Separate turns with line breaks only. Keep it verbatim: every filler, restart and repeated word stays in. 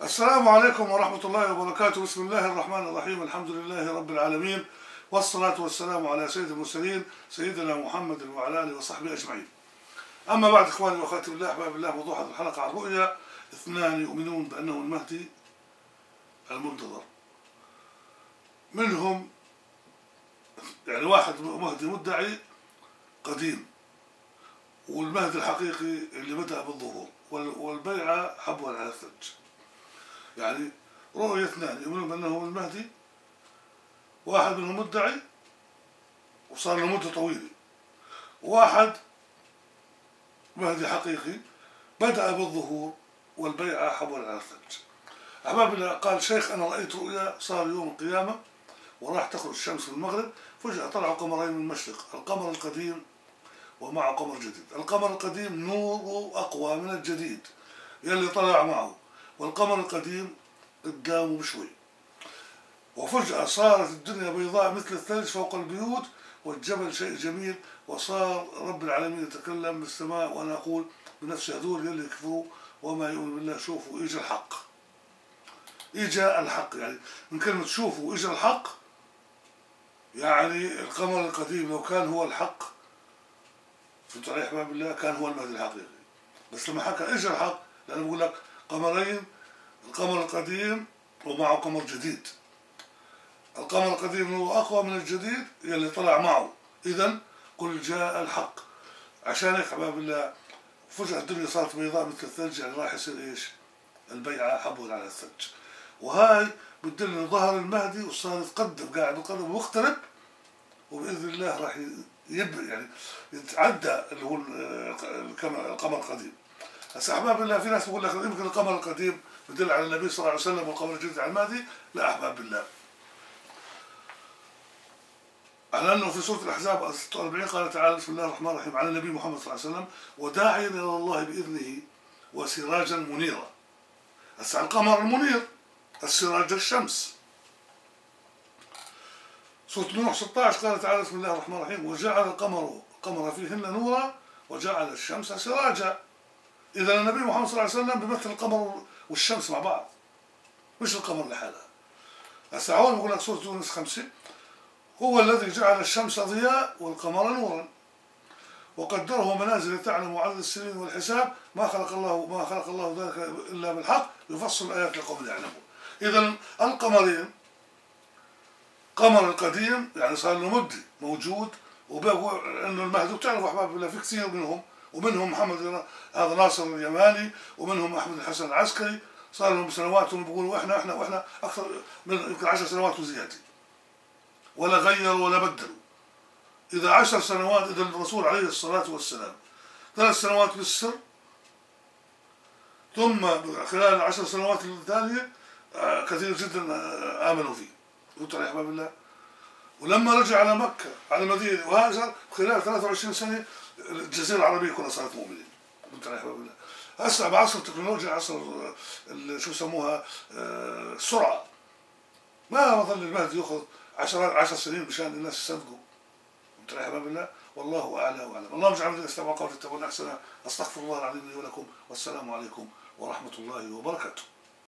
السلام عليكم ورحمة الله وبركاته. بسم الله الرحمن الرحيم. الحمد لله رب العالمين، والصلاة والسلام على سيد المرسلين سيدنا محمد وعلى آله وصحبه أجمعين. أما بعد، إخواني وأخواتي بالله أحباب الله، موضوع هذه الحلقة عن رؤيا اثنان يؤمنون بأنه المهدي المنتظر. منهم يعني واحد مهدي مدعي قديم، والمهدي الحقيقي اللي بدأ بالظهور، والبيعة حبوا على الثلج. يعني رؤية اثنان يؤمنون بأنه هو المهدي، واحد منهم مدعي وصار له مدة طويلة، واحد مهدي حقيقي بدأ بالظهور والبيعة حبوا على الثلج. أحباب الله، قال شيخ أنا رأيت رؤيا صار يوم القيامة وراح تخرج الشمس في المغرب، فجأة طلعوا قمرين من المشرق، القمر القديم ومعه قمر جديد. القمر القديم نوره أقوى من الجديد يلي طلع معه، والقمر القديم قدامه بشوي. وفجأة صارت الدنيا بيضاء مثل الثلج فوق البيوت، والجبل شيء جميل، وصار رب العالمين يتكلم بالسماء وأنا أقول بنفس هذول يلي يكفروا وما يؤمن بالله. شوفوا إجا الحق، إجا الحق. يعني من كلمة شوفوا إجا الحق، يعني القمر القديم لو كان هو الحق فهمت علي أحباب الله كان هو المهدي الحقيقي، بس لما حكى إجا الحق لأنه بقول لك قمرين، القمر القديم ومعه قمر جديد. القمر القديم هو أقوى من الجديد يلي طلع معه، إذن قل جاء الحق. عشان هيك أحباب الله فجأة الدنيا صارت بيضاء مثل الثلج، يعني راح يصير إيش؟ البيعة حبوا على الثلج. وهاي بتدل إنه ظهر المهدي وصار يتقدم، قاعد يتقدم ومقترب، وبإذن الله راح يب يعني يتعدى اللي هو القمر القديم. هسه أحباب الله في ناس بقول لك يمكن القمر القديم بدل على النبي صلى الله عليه وسلم والقمر الجديد على المهدي. لا أحباب الله، على أنه في سورة الأحزاب ستة وأربعين قال تعالى بسم الله الرحمن الرحيم على النبي محمد صلى الله عليه وسلم وداعيا إلى الله بإذنه وسراجا منيرا. هسه القمر المنير، السراج الشمس. سورة نوح ستة عشر قال تعالى بسم الله الرحمن الرحيم وجعل القمر القمر فيهن نورا وجعل الشمس سراجا. إذا النبي محمد صلى الله عليه وسلم بيمثل القمر والشمس مع بعض، مش القمر لحالها. هسه هون بقول لك سورة يونس خمسة هو الذي جعل الشمس ضياء والقمر نورا وقدره منازل تعلم عدد السنين والحساب ما خلق الله ما خلق الله ذلك إلا بالحق يفصل الآيات لقوم يعلمون. إذا القمرين، قمر القديم يعني صار له مدة موجود وبقوا انه المهدي، بتعرفوا احباب الله في كثير منهم، ومنهم محمد هذا ناصر اليماني، ومنهم احمد الحسن العسكري صار لهم سنوات وبيقولوا احنا احنا واحنا اكثر من يمكن عشر سنوات وزياده، ولا غيروا ولا بدلوا. اذا عشر سنوات، اذا الرسول عليه الصلاه والسلام ثلاث سنوات بالسر، ثم خلال العشر سنوات الثانيه كثير جدا امنوا فيه. قلت يا احباب الله، ولما رجع على مكة على المدينة وهاجر خلال ثلاثة وعشرين سنة الجزيرة العربية كلها صارت مؤمنين. قلت يا احباب الله، هسه بعصر التكنولوجيا، عصر شو يسموها السرعة، ما ظل المهدي ياخذ عشرات عشر سنين مشان الناس يصدقوا. قلت يا احباب الله والله اعلى واعلم. اللهم اجعلنا من استمع قول تتبعون احسنه. استغفر الله العظيم لي ولكم، والسلام عليكم ورحمة الله وبركاته.